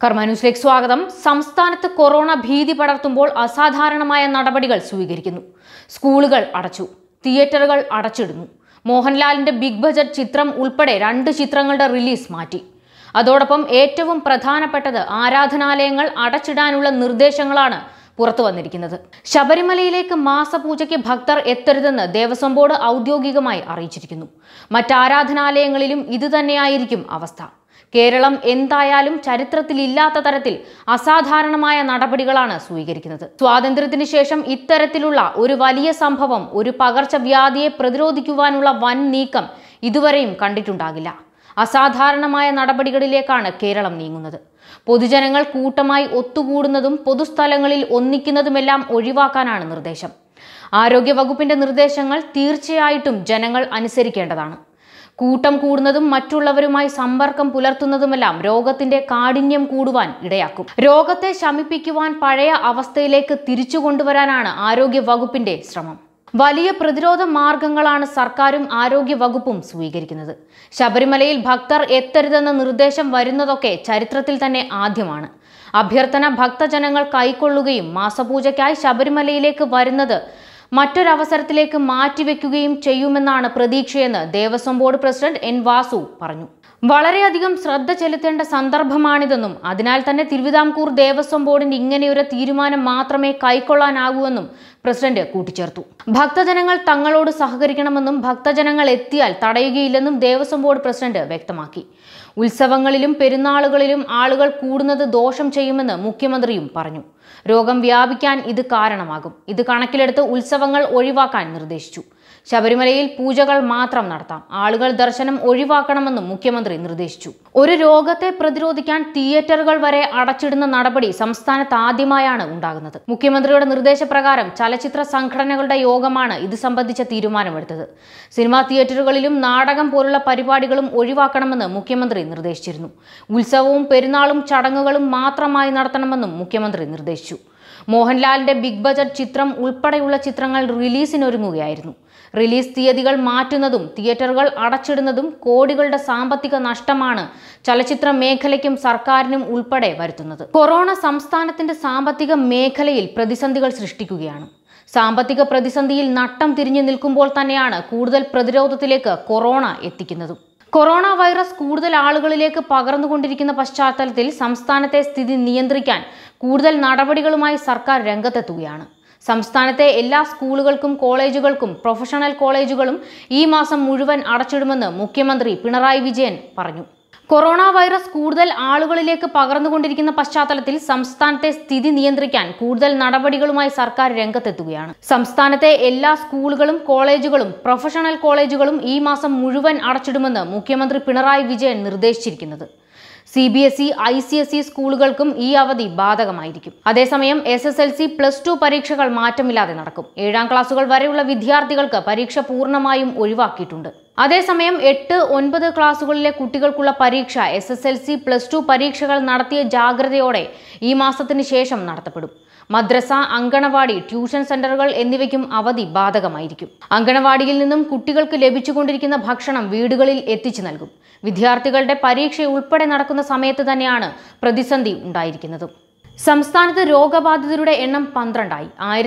കർമാന്യൂസിലേക്ക് സ്വാഗതം. സംസ്ഥാനത്ത് കൊറോണ ഭീതി പടർത്തുമ്പോൾ അസാധാരണമായ നടപടികൾ സ്വീകരിക്കുന്നു. സ്കൂളുകൾ അടച്ചു, തിയേറ്ററുകൾ അടച്ചിടുന്നു. മോഹൻലാലിന്റെ ബിഗ് ബജറ്റ് ചിത്രം ഉൾപ്പെടെ 2 ചിത്രങ്ങളുടെ റിലീസ് മാറ്റി. അതോടൊപ്പം ഏറ്റവും പ്രധാനപ്പെട്ടത് ആരാധനാലയങ്ങൾ അടച്ചിടാനുള്ള നിർദ്ദേശങ്ങളാണ് പുറത്തു വന്നിരിക്കുന്നത്. ശബരിമലയിലേക്ക് മാസപൂജയ്ക്ക് ഭക്തർ എത്തരുതെന്ന് ദേവസ്വം ബോർഡ് ഔദ്യോഗികമായി അറിയിച്ചിരിക്കുന്നു. മറ്റാരാധനാലയങ്ങളിലും ഇതുതന്നെയായിരിക്കും അവസ്ഥ. കേരളം എന്തായാലും ചരിത്രത്തിലില്ലാത്ത തരത്തിൽ അസാധാരണമായ നടപടികളാണ് സ്വീകരിക്കുന്നത്. സ്വാതന്ത്ര്യത്തിന് ശേഷം ഇത്തരത്തിലുള്ള ഒരു വലിയ സംഭവം, ഒരു പകർച്ചവ്യാധിയെ പ്രതിരോധിക്കുവാനുള്ള വൻ നീക്കം ഇതുവരെയും കണ്ടിട്ടുണ്ടാകില്ല. അസാധാരണമായ നടപടികളിലേക്കാണ് കേരളം നീങ്ങുന്നത്. പൊതുജനങ്ങൾ കൂട്ടമായി ഒത്തുകൂടുന്നതും പൊതുസ്ഥലങ്ങളിൽ ഒന്നിക്കുന്നതുമെല്ലാം ഒഴിവാക്കാനാണ് നിർദ്ദേശം. ആരോഗ്യവകുപ്പിന്റെ നിർദ്ദേശങ്ങൾ തീർച്ചയായിട്ടും ജനങ്ങൾ അനുസരിക്കേണ്ടതാണ്. കൂട്ടം കൂടുന്നതും മറ്റുള്ളവരുമായി സമ്പർക്കം പുലർത്തുന്നതുമെല്ലാം രോഗത്തിന്റെ കാഠിന്യം കൂടുവാൻ ഇടയാക്കും. രോഗത്തെ ശമിപ്പിക്കുവാൻ പഴയ അവസ്ഥയിലേക്ക് തിരിച്ചു കൊണ്ടുവരാനാണ് ആരോഗ്യ വകുപ്പിന്റെ ശ്രമം. വലിയ പ്രതിരോധ മാർഗങ്ങളാണ് സർക്കാരും ആരോഗ്യ വകുപ്പും സ്വീകരിക്കുന്നത്. ശബരിമലയിൽ ഭക്തർ എത്തരുതെന്ന നിർദ്ദേശം വരുന്നതൊക്കെ ചരിത്രത്തിൽ തന്നെ ആദ്യമാണ്. അഭ്യർത്ഥന ഭക്തജനങ്ങൾ കൈക്കൊള്ളുകയും മാസപൂജയ്ക്കായി ശബരിമലയിലേക്ക് വരുന്നത് മറ്റൊരവസരത്തിലേക്ക് മാറ്റിവെക്കുകയും ചെയ്യുമെന്നാണ് പ്രതീക്ഷയെന്ന് Devaswom board president N. Vasu പറഞ്ഞു. വളരെയധികം ശ്രദ്ധ ചെലുത്തേണ്ട സന്ദർഭമാണിതെന്നും അതിനാൽ തന്നെ തിരുവിതാംകൂർ ദേവസ്വം ബോർഡിന്റെ ഇങ്ങനെയൊരു തീരുമാനം മാത്രമേ കൈക്കൊള്ളാനാകൂവെന്നും പ്രസിഡന്റ് കൂട്ടിച്ചേർത്തു. ഭക്തജനങ്ങൾ തങ്ങളോട് സഹകരിക്കണമെന്നും ഭക്തജനങ്ങൾ എത്തിയാൽ തടയുകയില്ലെന്നും ദേവസ്വം ബോർഡ് പ്രസിഡന്റ് വ്യക്തമാക്കി. ഉത്സവങ്ങളിലും പെരുന്നാളുകളിലും ആളുകൾ കൂടുന്നത് ദോഷം ചെയ്യുമെന്ന് മുഖ്യമന്ത്രിയും പറഞ്ഞു. രോഗം വ്യാപിക്കാൻ ഇത് കാരണമാകും. ഇത് കണക്കിലെടുത്ത് ഉത്സവങ്ങൾ ഒഴിവാക്കാൻ നിർദ്ദേശിച്ചു. ശബരിമലയിൽ പൂജകൾ മാത്രം നടത്താം. ആളുകൾ ദർശനം ഒഴിവാക്കണമെന്നും മുഖ്യമന്ത്രി നിർദ്ദേശിച്ചു. ഒരു രോഗത്തെ പ്രതിരോധിക്കാൻ തിയേറ്ററുകൾ വരെ അടച്ചിടുന്ന നടപടി സംസ്ഥാനത്ത് ആദ്യമായാണ് ഉണ്ടാകുന്നത്. മുഖ്യമന്ത്രിയുടെ നിർദ്ദേശപ്രകാരം ചലച്ചിത്ര സംഘടനകളുടെ യോഗമാണ് ഇത് സംബന്ധിച്ച തീരുമാനമെടുത്തത്. സിനിമാ തിയേറ്ററുകളിലും നാടകം പോലുള്ള പരിപാടികളും ഒഴിവാക്കണമെന്ന് മുഖ്യമന്ത്രി നിർദ്ദേശിച്ചിരുന്നു. ഉത്സവവും പെരുന്നാളും ചടങ്ങുകളും മാത്രമായി നടത്തണമെന്നും മുഖ്യമന്ത്രി നിർദ്ദേശിച്ചു. മോഹൻലാലിന്റെ ബിഗ് ബജറ്റ് ചിത്രം ഉൾപ്പെടെയുള്ള ചിത്രങ്ങൾ റിലീസിനൊരുങ്ങുകയായിരുന്നു. റിലീസ് തീയതികൾ മാറ്റുന്നതും തിയേറ്ററുകൾ അടച്ചിടുന്നതും കോടികളുടെ സാമ്പത്തിക നഷ്ടമാണ് ചലച്ചിത്ര മേഖലയ്ക്കും സർക്കാരിനും ഉൾപ്പെടെ വരുത്തുന്നത്. കൊറോണ സംസ്ഥാനത്തിന്റെ സാമ്പത്തിക മേഖലയിൽ പ്രതിസന്ധികൾ സൃഷ്ടിക്കുകയാണ്. സാമ്പത്തിക പ്രതിസന്ധിയിൽ നട്ടം തിരിഞ്ഞു നിൽക്കുമ്പോൾ തന്നെയാണ് കൂടുതൽ പ്രതിരോധത്തിലേക്ക് കൊറോണ എത്തിക്കുന്നതും. കൊറോണ വൈറസ് കൂടുതൽ ആളുകളിലേക്ക് പകർന്നുകൊണ്ടിരിക്കുന്ന പശ്ചാത്തലത്തിൽ സംസ്ഥാനത്തെ സ്ഥിതി നിയന്ത്രിക്കാൻ കൂടുതൽ നടപടികളുമായി സർക്കാർ രംഗത്തെത്തുകയാണ്. സംസ്ഥാനത്തെ എല്ലാ സ്കൂളുകൾക്കും കോളേജുകൾക്കും പ്രൊഫഷണൽ കോളേജുകളും ഈ മാസം മുഴുവൻ അടച്ചിടുമെന്ന് മുഖ്യമന്ത്രി പിണറായി വിജയൻ പറഞ്ഞു. കൊറോണ വൈറസ് കൂടുതൽ ആളുകളിലേക്ക് പകർന്നുകൊണ്ടിരിക്കുന്ന പശ്ചാത്തലത്തിൽ സംസ്ഥാനത്തെ സ്ഥിതി നിയന്ത്രിക്കാൻ കൂടുതൽ നടപടികളുമായി സർക്കാർ രംഗത്തെത്തുകയാണ്. സംസ്ഥാനത്തെ എല്ലാ സ്കൂളുകളും കോളേജുകളും പ്രൊഫഷണൽ കോളേജുകളും ഈ മാസം മുഴുവൻ അടച്ചിടുമെന്ന് മുഖ്യമന്ത്രി പിണറായി വിജയൻ നിർദ്ദേശിച്ചിരിക്കുന്നത്. CBSE, ICSE സ്കൂളുകൾക്കും ഈ അവധി ബാധകമായിരിക്കും. അതേസമയം SSLC, +2 പരീക്ഷകൾ മാറ്റമില്ലാതെ നടക്കും. 7ാം ക്ലാസുകൾ വരെയുള്ള വിദ്യാർത്ഥികൾക്ക് പരീക്ഷ പൂർണ്ണമായും ഒഴിവാക്കിയിട്ടുണ്ട്. അതേസമയം 8, 9 ക്ലാസുകളിലെ കുട്ടികൾക്കുള്ള പരീക്ഷ SSLC, +2 പരീക്ഷകൾ നടത്തിയ ജാഗ്രതയോടെ ഈ മാസത്തിന് ശേഷം നടത്തപ്പെടും. മദ്രസ, അങ്കണവാടി, ട്യൂഷൻ സെന്ററുകൾ എന്നിവയ്ക്കും അവധി ബാധകമായിരിക്കും. അങ്കണവാടിയിൽ നിന്നും കുട്ടികൾക്ക് ലഭിച്ചുകൊണ്ടിരിക്കുന്ന ഭക്ഷണം വീടുകളിൽ എത്തിച്ചു നൽകും. വിദ്യാർത്ഥികളുടെ പരീക്ഷ ഉൾപ്പെടെ നടക്കുന്ന സമയത്ത് തന്നെയാണ് പ്രതിസന്ധി ഉണ്ടായിരിക്കുന്നത്. സംസ്ഥാനത്ത് രോഗബാധിതരുടെ എണ്ണം 12ആയി.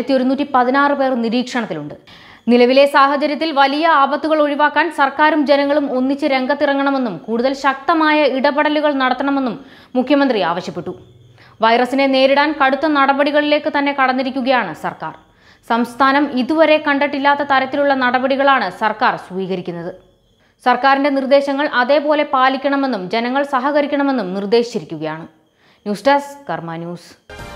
1116 പേർ നിരീക്ഷണത്തിലുണ്ട്. നിലവിലെ സാഹചര്യത്തിൽ വലിയ ആപത്തുകൾ ഒഴിവാക്കാൻ സർക്കാരും ജനങ്ങളും ഒന്നിച്ച് രംഗത്തിറങ്ങണമെന്നും കൂടുതൽ ശക്തമായ ഇടപെടലുകൾ നടത്തണമെന്നും മുഖ്യമന്ത്രി ആവശ്യപ്പെട്ടു. വൈറസിനെ നേരിടാൻ കടുത്ത നടപടികളിലേക്ക് തന്നെ കടന്നിരിക്കുകയാണ് സർക്കാർ. സംസ്ഥാനം ഇതുവരെ കണ്ടിട്ടില്ലാത്ത തരത്തിലുള്ള നടപടികളാണ് സർക്കാർ സ്വീകരിക്കുന്നത്. സർക്കാരിന്റെ നിർദ്ദേശങ്ങൾ അതേപോലെ പാലിക്കണമെന്നും ജനങ്ങൾ സഹകരിക്കണമെന്നും നിർദ്ദേശിച്ചിരിക്കുകയാണ്. News desk Karma news.